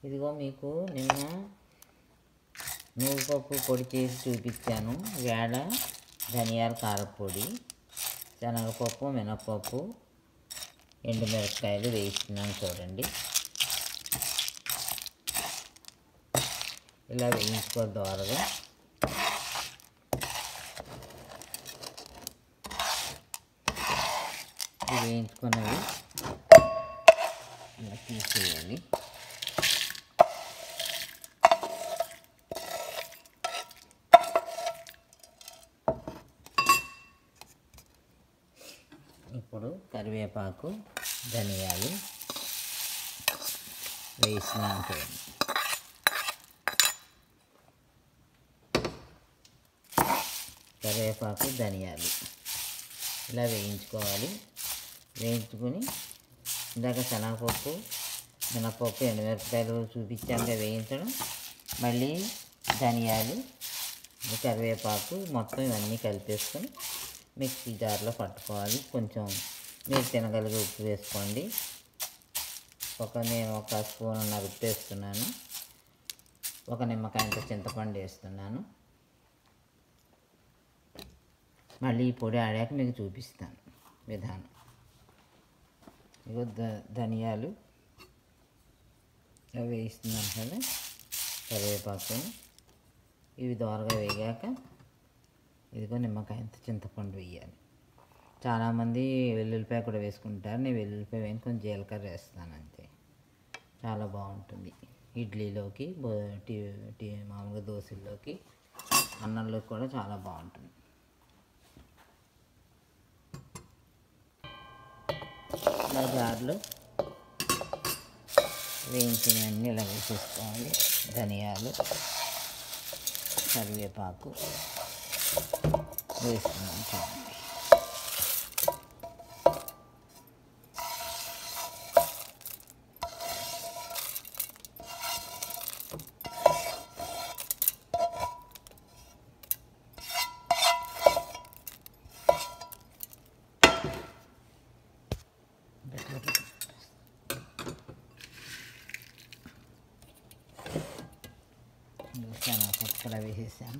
ఇదిగో మీకు నిన్న నువ్వుపప్పు పొడి చేసి చూపించాను. వేళ ధనియాల కారపొడి, శనగపప్పు, మినపప్పు, ఎండుమిరపకాయలు వేస్తున్నాను చూడండి. ఇలా వేయించుకో దోరగా. వేయించుకున్నవి ఇలా తీసేయాలి. ఇప్పుడు కరివేపాకు, ధనియాలు వేసినాం చూడండి. కరివేపాకు, ధనియాలు ఇలా వేయించుకోవాలి. వేయించుకొని ఇందాక శనగపప్పు, మినపప్పు, ఎండుమిరపకాయలు చూపించాక వేయించడం, మళ్ళీ ధనియాలు, కరివేపాకు మొత్తం ఇవన్నీ కలిపేసుకొని మిక్సీ జార్లో పట్టుకోవాలి. కొంచెం మీరు తినగలిగే ఉప్పు వేసుకోండి. నేను ఒక స్పూన్ ఉప్పు వేస్తున్నాను. ఒక నిమ్మకాయంత చింతపండు వేస్తున్నాను. మళ్ళీ ఈ పొడి ఆడాక మీకు చూపిస్తాను విధానం. ఇగో ధనియాలు అవి వేస్తున్నాను కదా, కరివేపాకుని ఇవి దోరగా వేగాక ఇదిగో నిమ్మకాయంత చింతపండు వేయాలి. చాలామంది వెల్లుల్లిపాయ కూడా వేసుకుంటారు. నేను వెల్లుల్లిపాయ వేసి కొంచెం జీలకర్ర వేస్తాను అంతే. చాలా బాగుంటుంది. ఇడ్లీలోకి, మామూలుగా దోశల్లోకి, అన్నంలోకి కూడా చాలా బాగుంటుంది. ఇలా జార్లో వేయించినవన్నీ ఇలా వేసేసుకోవాలి. ధనియాలు, కరివేపాకు వేస్తున్నాం చూడండి. శనగపప్పు కూడా వేసేసాను.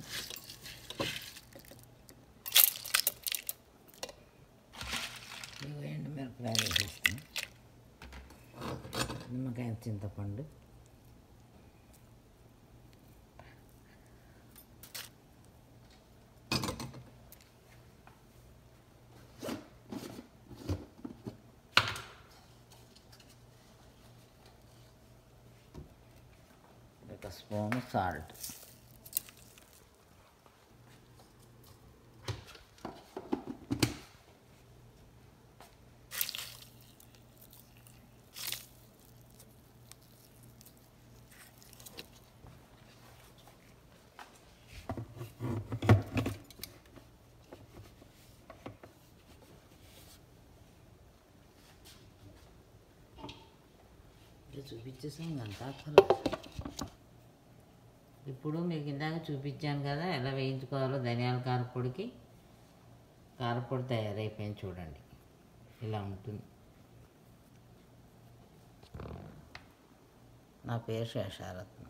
ఎండుమిరపకాయలు వేసేస్తాను. నిమ్మకాయ, చింతపండు, ఒక స్పూన్ సాల్ట్, చూపించేసాం అంతా. ఇప్పుడు మీకు ఇందాక చూపించాను కదా ఎలా వేయించుకోవాలో. ధనియాల కారపొడికి కారపొడి తయారైపోయింది చూడండి. ఇలా ఉంటుంది. నా పేరు శేషారత్నం.